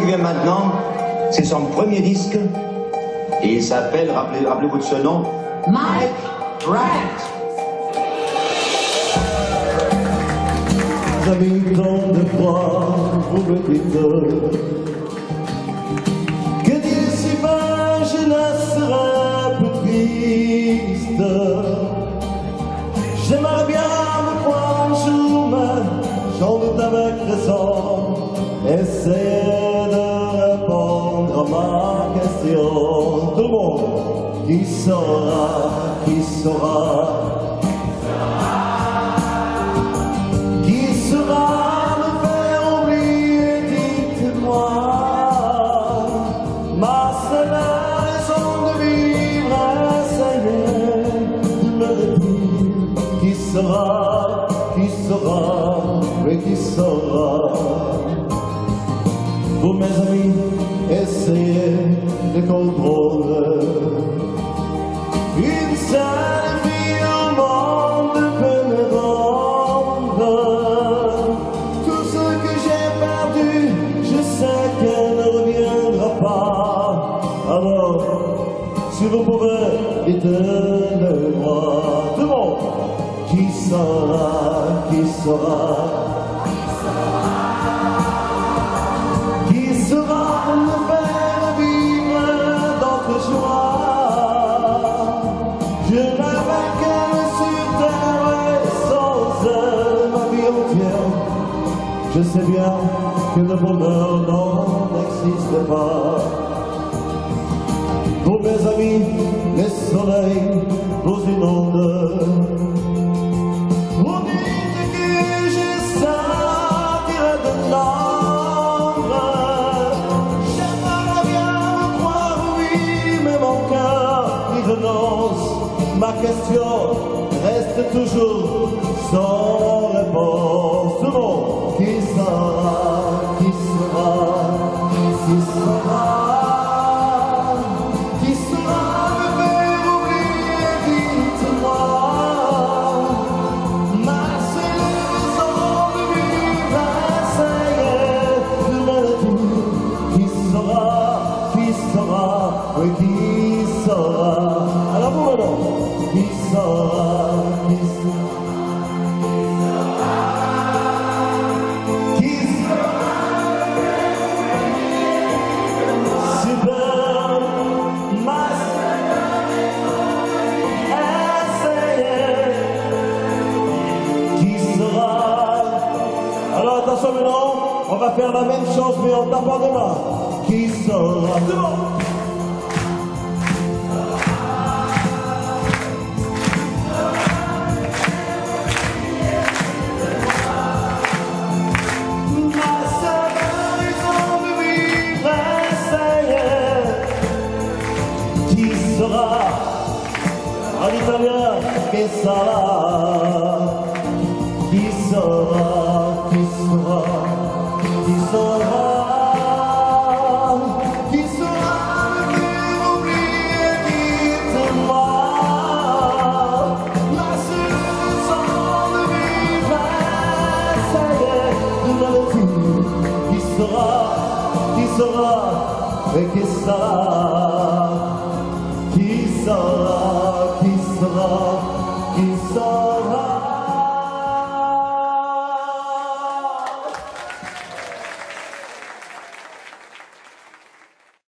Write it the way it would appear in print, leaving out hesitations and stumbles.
qui vient maintenant, c'est son premier disque. Et il s'appelle, rappelez-vous de ce nom, Mike Pratt. J'avais tant de fois pour me dire que d'ici bas je ne serai plus triste. J'aimerais bien me croire un jour, mais j'en doute avec raison. Essayer de répondre à ma question. Tout le monde, qui saura, qui saura? Qui saura, mais qui saura? Vous mes amis, essayez de comprendre. Une seule vie au monde peut me rendre tout ce que j'ai perdu. Je sais qu'elle ne reviendra pas. Alors, si vous pouvez, dites-le-moi. Tout le monde. Qui saura, qui saura, qui saura me faire vivre d'autres joies? Je n'avais qu'elle sur terre et sans elle ma vie entière. Je sais bien que le bonheur n'existe pas. Pour mes amis, les soleils vous inondent. Ma question reste toujours sans réponse. Tout le monde, qui sera, qui sera, qui sera, qui sera me faire oublier, dites-moi. Ma seule raison de vivre, essayer de me le dire. Qui sera, oui, qui sera? Alors vous maintenant. Qui saura, qui super, ma essayer. Qui sera? Alors attention maintenant, on va faire la même chose mais en tapant des mains. Qui sera? C'est bon. En italien, che sarà? Chi sarà? Chi sarà? Chi sarà? Chi sarà me faire oublier, dites-moi. Ma seule raison de vivre, essayez de me le dire. Qui sera? Qui sera? Et qui sera?